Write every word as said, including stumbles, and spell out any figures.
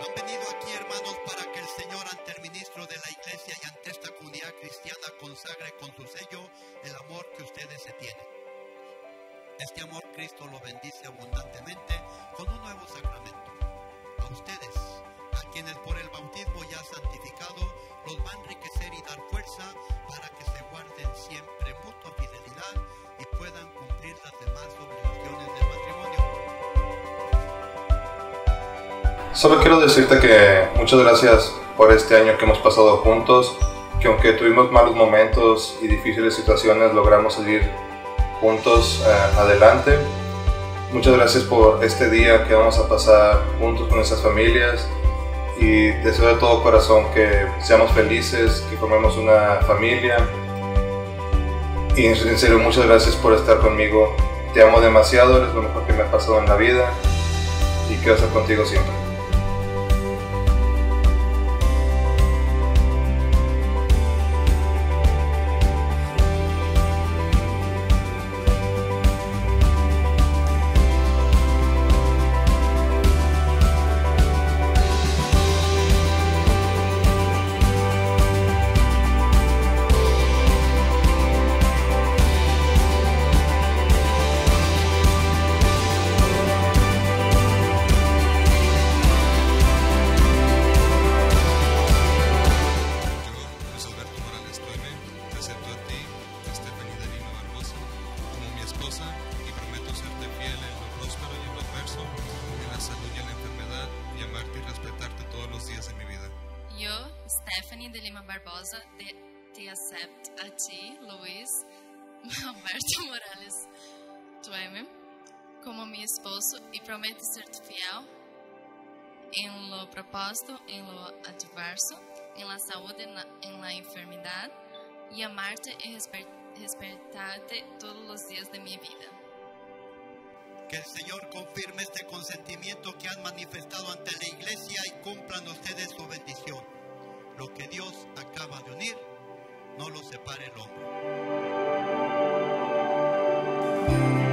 han venido aquí, hermanos, para que el Señor, ante el ministro de la iglesia y ante esta comunidad cristiana, consagre con su sello el amor que ustedes se tienen. Este amor Cristo lo bendice abundantemente con un nuevo sacramento. A ustedes, a quienes por el bautismo ya santificado, los va a enriquecer y dar fuerza para que se guarden siempre mutua fidelidad y puedan cumplir las demás obligaciones del matrimonio. Solo quiero decirte que muchas gracias por este año que hemos pasado juntos, que aunque tuvimos malos momentos y difíciles situaciones, logramos salir juntos eh, adelante. Muchas gracias por este día que vamos a pasar juntos con nuestras familias y deseo de todo corazón que seamos felices, que formemos una familia. Y en serio, muchas gracias por estar conmigo. Te amo demasiado, eres lo mejor que me ha pasado en la vida y quiero estar contigo siempre. Y prometo serte fiel en lo próspero y en lo adverso, en la salud y en la enfermedad, y amarte y respetarte todos los días de mi vida. Yo, Stephanie de Lima Barbosa, te, te acepto a ti, Luis Alberto Morales Tueme, como mi esposo y prometo serte fiel en lo propuesto, en lo adverso, en la salud y en la, en la enfermedad, y amarte y respetarte respetarte todos los días de mi vida. Que el Señor confirme este consentimiento que han manifestado ante la iglesia y cumplan ustedes su bendición. Lo que Dios acaba de unir, no lo separe el hombre.